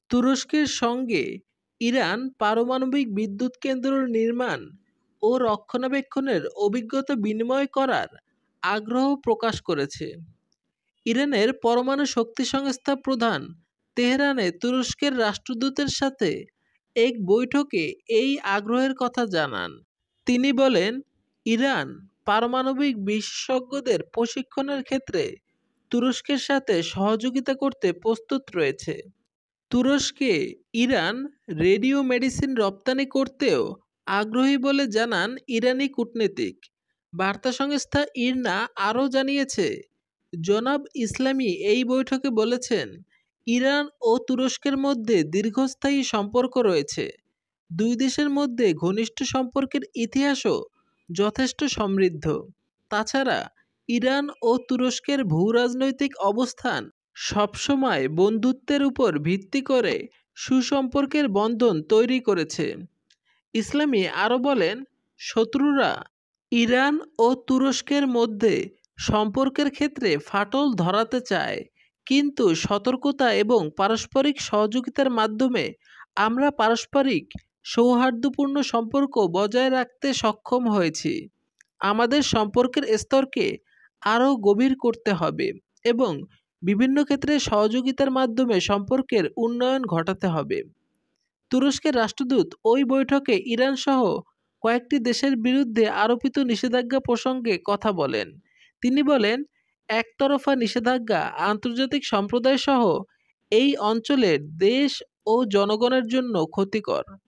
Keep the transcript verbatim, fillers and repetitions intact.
তুরস্কের সঙ্গে ইরান পারমাণবিক বিদ্যুৎ কেন্দ্র নির্মাণ ও রক্ষণাবেক্ষণের অভিজ্ঞতা বিনিময় করার আগ্রহ প্রকাশ করেছে। ইরানের পরমাণু শক্তি সংস্থা প্রধান তেহরানে তুরস্কের রাষ্ট্রদূতের সাথে এক বৈঠকে এই আগ্রহের কথা জানান। তিনি বলেন, ইরান পারমাণবিক বিশেষজ্ঞদের প্রশিক্ষণের ক্ষেত্রে তুরস্কের সাথে সহযোগিতা করতে প্রস্তুত রয়েছে। তুরস্কে ইরান রেডিও মেডিসিন রপ্তানি করতেও আগ্রহী বলে জানান ইরানি কূটনীতিক। বার্তা সংস্থা ইরনা আরও জানিয়েছে, জনাব ইসলামী এই বৈঠকে বলেছেন, ইরান ও তুরস্কের মধ্যে দীর্ঘস্থায়ী সম্পর্ক রয়েছে। দুই দেশের মধ্যে ঘনিষ্ঠ সম্পর্কের ইতিহাসও যথেষ্ট সমৃদ্ধ। তাছাড়া ইরান ও তুরস্কের ভূরাজনৈতিক অবস্থান সবসময় বন্ধুত্বের উপর ভিত্তি করে সুসম্পর্কের বন্ধন তৈরি করেছে। ইসলামী আরও বলেন, শত্রুরা ইরান ও তুরস্কের মধ্যে সম্পর্কের ক্ষেত্রে ফাটল ধরাতে চায়, কিন্তু সতর্কতা এবং পারস্পরিক সহযোগিতার মাধ্যমে আমরা পারস্পরিক সৌহার্দ্যপূর্ণ সম্পর্ক বজায় রাখতে সক্ষম হয়েছি। আমাদের সম্পর্কের স্তরকে আরও গভীর করতে হবে এবং বিভিন্ন ক্ষেত্রে সহযোগিতার মাধ্যমে সম্পর্কের উন্নয়ন ঘটাতে হবে। তুরস্কের রাষ্ট্রদূত ওই বৈঠকে ইরান সহ কয়েকটি দেশের বিরুদ্ধে আরোপিত নিষেধাজ্ঞা প্রসঙ্গে কথা বলেন। তিনি বলেন, একতরফা নিষেধাজ্ঞা আন্তর্জাতিক সম্প্রদায় সহ এই অঞ্চলের দেশ ও জনগণের জন্য ক্ষতিকর।